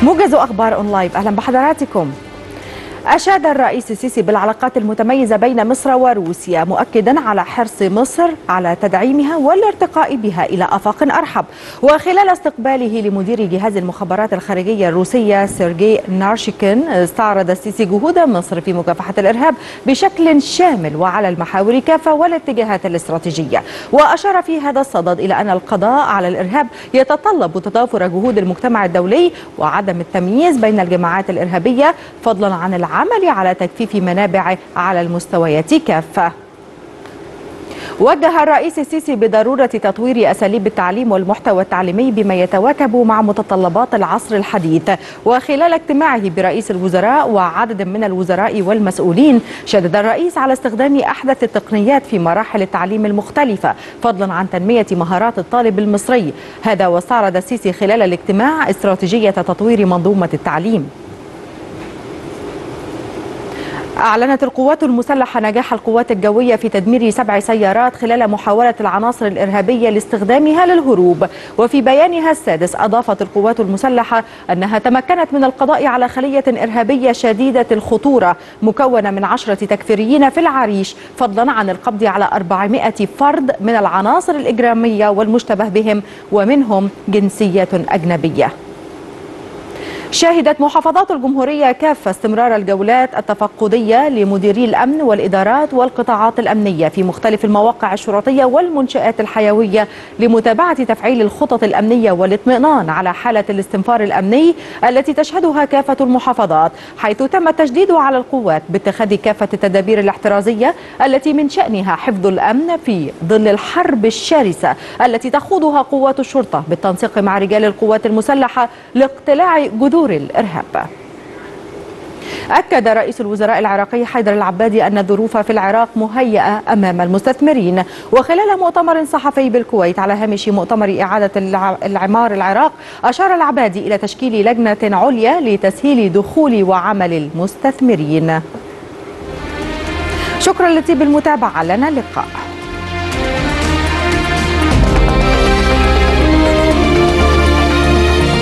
موجز أخبار أونلايف، أهلا بحضراتكم. أشاد الرئيس السيسي بالعلاقات المتميزة بين مصر وروسيا، مؤكدا على حرص مصر على تدعيمها والارتقاء بها إلى آفاق أرحب. وخلال استقباله لمدير جهاز المخابرات الخارجية الروسية سيرجي نارشيكين، استعرض السيسي جهود مصر في مكافحة الإرهاب بشكل شامل وعلى المحاور كافة والاتجاهات الاستراتيجية. وأشار في هذا الصدد إلى أن القضاء على الإرهاب يتطلب تضافر جهود المجتمع الدولي وعدم التمييز بين الجماعات الإرهابية، فضلا عن العمل على تجفيف منابعه على المستويات كافة. وجه الرئيس السيسي بضرورة تطوير أساليب التعليم والمحتوى التعليمي بما يتواكب مع متطلبات العصر الحديث. وخلال اجتماعه برئيس الوزراء وعدد من الوزراء والمسؤولين، شدد الرئيس على استخدام أحدث التقنيات في مراحل التعليم المختلفة، فضلا عن تنمية مهارات الطالب المصري. هذا واستعرض السيسي خلال الاجتماع استراتيجية تطوير منظومة التعليم. أعلنت القوات المسلحة نجاح القوات الجوية في تدمير 7 سيارات خلال محاولة العناصر الإرهابية لاستخدامها للهروب. وفي بيانها السادس، أضافت القوات المسلحة أنها تمكنت من القضاء على خلية إرهابية شديدة الخطورة مكونة من 10 تكفيريين في العريش، فضلا عن القبض على 400 فرد من العناصر الإجرامية والمشتبه بهم، ومنهم جنسية أجنبية. شهدت محافظات الجمهورية كافة استمرار الجولات التفقدية لمديري الأمن والإدارات والقطاعات الأمنية في مختلف المواقع الشرطية والمنشآت الحيوية لمتابعة تفعيل الخطط الأمنية والاطمئنان على حالة الاستنفار الأمني التي تشهدها كافة المحافظات، حيث تم التشديد على القوات باتخاذ كافة التدابير الاحترازية التي من شأنها حفظ الأمن في ظل الحرب الشرسة التي تخوضها قوات الشرطة بالتنسيق مع رجال القوات المسلحة لاقتلاع جذور الإرهاب. أكد رئيس الوزراء العراقي حيدر العبادي أن الظروف في العراق مهيئة أمام المستثمرين. وخلال مؤتمر صحفي بالكويت على هامش مؤتمر إعادة الإعمار العراق، أشار العبادي إلى تشكيل لجنة عليا لتسهيل دخول وعمل المستثمرين. شكرا لطيب المتابعة، لنا اللقاء.